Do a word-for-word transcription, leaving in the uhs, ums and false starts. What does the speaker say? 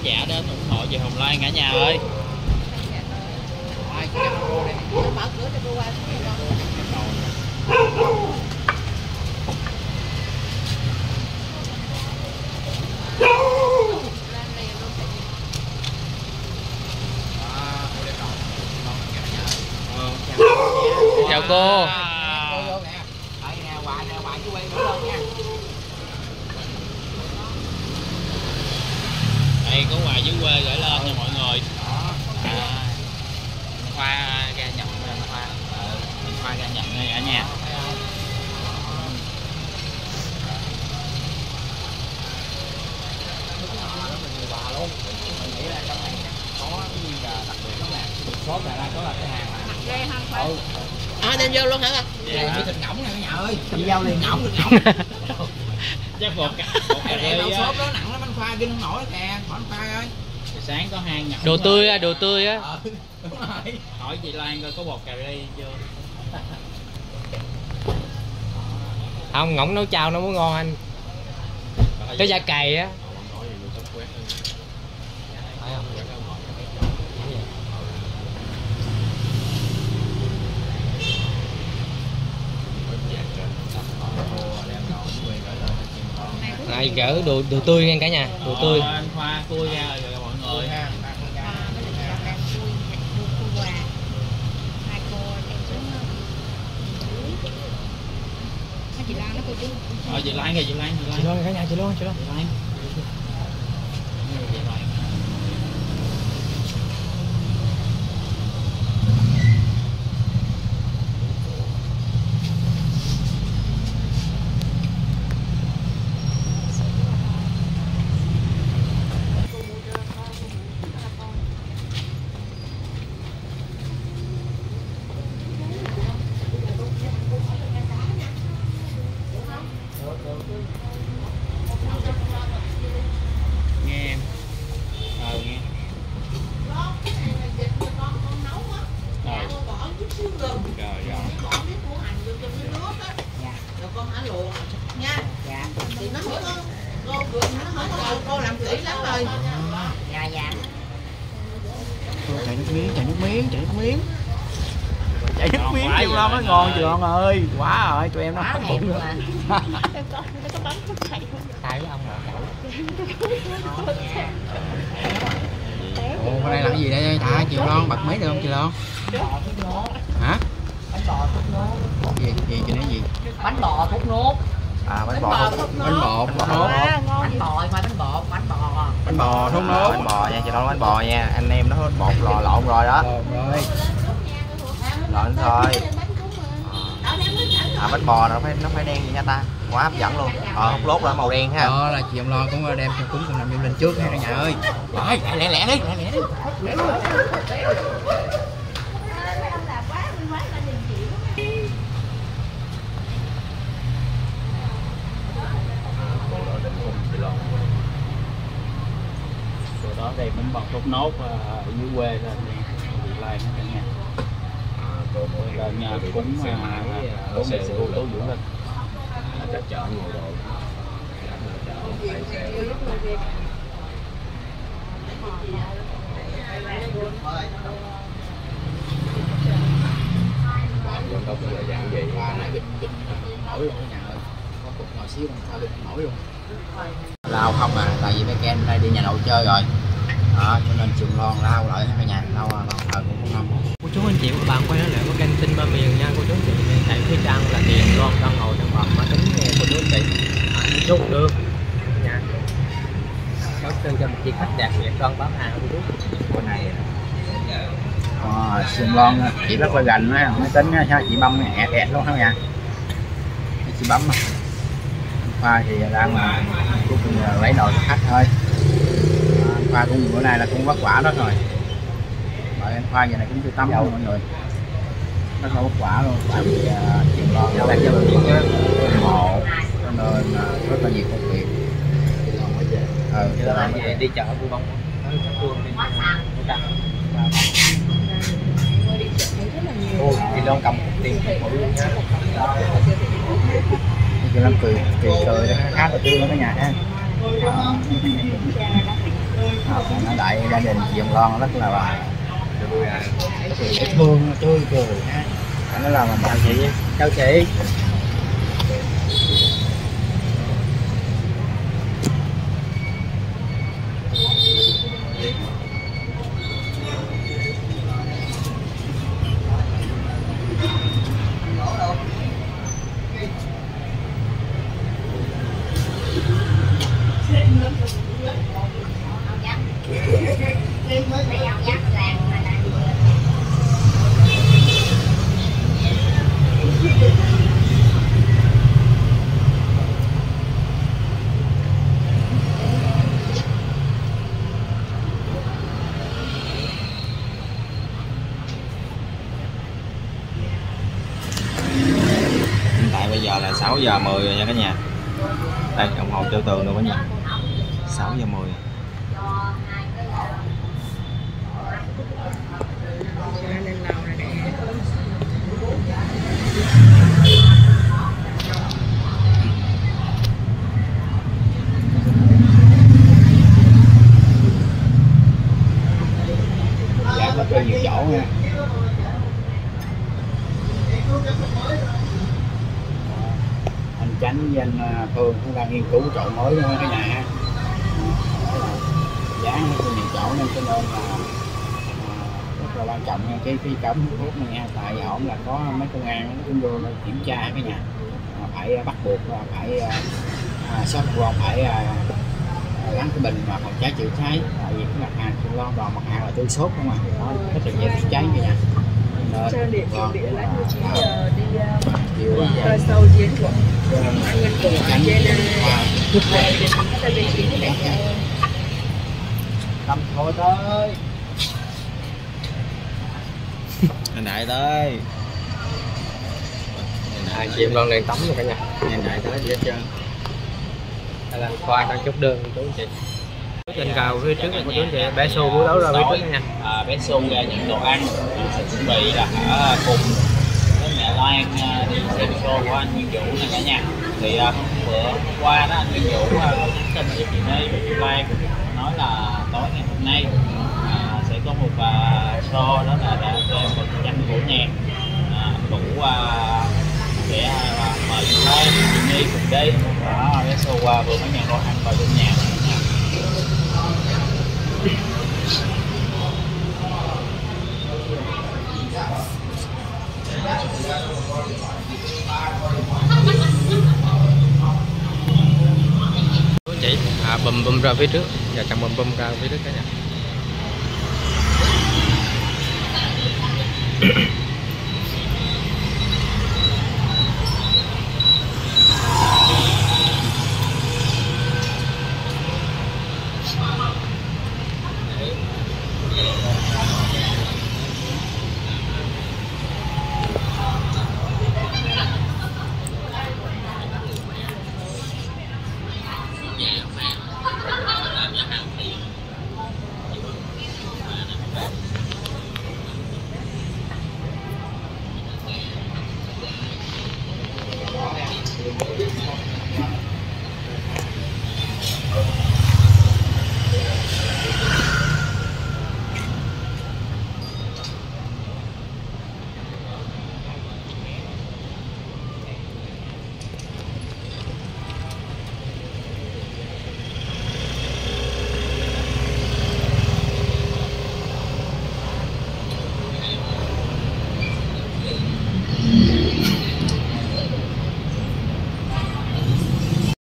giả đến ủng hộ chị Hồng Loan cả nhà ơi. Mở cửa cho cô qua. Chào cô. Đây có quà dưới quê gửi lên cho mọi người. À, Khoa ra nhận Khoa, Khoa ra nhận ngay ở nhà. À, đem vô luôn hả? Dạ. Thịt ngỗng nè cả nhà ơi. Đi vô liền ngỗng thịt ngỗng. Chắc bột cả. Cái đâu sốt đó nặng lắm anh Khoa ghi không nổi đó kìa. Hỏi anh Khoa ơi. Sáng có hang nhậu. Đồ tươi á, đồ tươi á. Ờ, đúng rồi. Hỏi chị Lan coi có bột cà ri chưa. Không, ngỗng nấu chao nó mới ngon anh. Cái da cày á. Này gỡ đồ đồ tươi nha cả nhà, đồ tươi. Ờ, anh Khoa khui ra rồi mọi người. Ờ, chị Lan kìa, chị Lan, chị Lan. Chị Loan cả nhà, chị Loan, chị Loan. Chị Lan. Nghe em. Ờ nghe. Rồi. Rồi rồi. Rồi con hả luộc nha. Dạ. Thì nó hỏi cô cô nó hỏi cô cô làm kỹ lắm rồi. Dạ dạ. Chạy nước miếng, chạy nước miếng, chạy nước miếng. Chạy nước miếng kêu Loan nó ngon chị Loan ơi. Quá rồi, tụi em nó hết bụng rồi. Tại với ông Ồ, cái đây là cái gì đây ta? Chị Loan bật máy được không chị Loan? Hả? Gì gì chị nói gì? Bánh bò thốt nốt. À bánh bò, bánh bò thốt nốt. Bánh bò ngoài bánh bò, bánh bò. Bánh bò thốt nốt. Bánh bò nha, chị nói bánh bò nha, anh em nó bột lò lộn rồi đó. Rồi. Lộn thôi. À bánh bò nó phải nó phải đen vậy nha ta. Quá hấp dẫn luôn. Ờ hút lốt là màu đen ha. Đó là chị ông Lo cũng đem cho cúng cùng làm lên trước nha cả nhà ơi. Rồi, lẹ lẹ đi, lẹ lẹ đi. Rồi đó đây bánh bò thốt nốt ở dưới quê lên nha. Chị Lan cả nhà. Lên nhà cúng bố mẹ sư cô Tố Dưỡng Linh. Chợ chợ ngồi đồ. Dân tộc là dạng gì? Nổi luôn cả nhà ơi. Có cục ngồi xíu không sao nổi luôn. Lao không à, tại vì mấy em đây đi nhà nội chơi rồi. Đó, cho nên trường Loan lao lại cả nhà, lao lao thờ cũng không. cô chú anh chị và các bạn quay trở lại với kênh Tin Ba Miền nha cô chú anh chị. Tại phía trang là Tiền Loan đang ngồi trong phòng máy tính nghe cô chú anh chị. Chốt được nha. Có chân cho một chị khách đạt biệt con bán hàng cô chú. Con này à, Sườn Loan chị rất là gần á, máy tính á, sao chị bấm ẹt ẹt luôn hả nha. Chị bấm mà. Khoa thì đang mà cuối cùng lấy nồi cho khách thôi. À, Khoa cũng bữa nay là cũng vất vả đó rồi. Bởi anh Khoa giờ này cũng chưa tắm đâu mọi người. Rất là vất vả luôn. Tại vì Sườn Loan đang cho việc ủng hộ cho nên uh, rất là nhiều công việc. Ờ, Giờ về đi chợ cô bông. Ôi, thì Loan cầm tiền mỗi luôn nha. Chị Loan cười, cười cười khá là tươi đó cả nhà ha. à, nó đại gia đình chị ông Loan rất là bà dễ thương tươi cười ha. Nó là mình chào chị chào chị. Bây giờ là sáu giờ mười rồi nha cả nhà. Đây đồng hồ treo tường rồi cả nhà. sáu giờ mười. Dạ có chơi nhiều chỗ nha. Chánh với anh Phương cũng đang nghiên cứu chỗ mới cho cái nhà ha. Giá nó cũng nhiều chỗ nên cho nên là rất là quan trọng nha cái cái cấm thuốc này nha, tại ổn là có mấy công an nó cũng vô kiểm tra cái nhà, phải bắt buộc phải à, shop Loan phải à, gắn cái bình mà phòng cháy chữa cháy, tại vì cái mặt hàng Phương Loan toàn mặt hàng là tươi sốt không à, nó rất là dễ cháy cái nhà. Trang điểm chuẩn bị lại tiêu chí đi Điều sâu chiến của anh Ngân Cổ trên gia đình chính này. Tâm thôi tới. Anh Đại tới. À, chị em Loan đang tắm rồi cả nhà. Anh Đại tới gì hết trơn. Đây là khoai đang chốt đơn chú chị. Trên cao phía trước của chú chị bé xô bú đấu ra phía trước nha. À, bé xô ra những đồ ăn sẽ chuẩn bị là ở cùng với mẹ Loan đi xem show của anh Nguyên Vũ này cả nhà. Thì uh, bữa hôm qua đó anh Nguyên Vũ uh, có nhắn tin với chị Ni và chị Loan nói là tối ngày hôm nay uh, sẽ có một uh, show đó là để một trăm của nhạc uh, đủ uh, sẽ uh, mời chị Loan chị Ni cùng đi đó. Bé xô qua vừa mới nhận đồ ăn vào trong nhà này nha. Chị à, bùm bùm ra phía trước và chồng bùm bùm ra phía trước cả nhà.